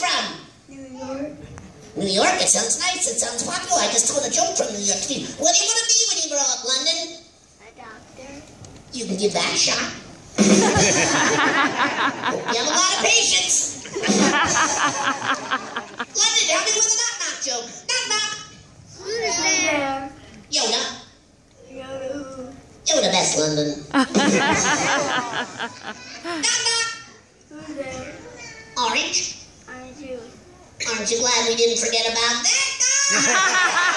from? New York. New York? It sounds nice. It sounds popular. I just told a joke from New York City. What do you want to be when you grow up, London? A doctor. You can give that a shot. You have a lot of patience. London, help me with a knock-knock joke. Knock-knock. Who's there? Yoda. Yoda. Yoda best, London. Knock-knock. Who's there? Orange. Aren't you? Aren't you glad we didn't forget about that?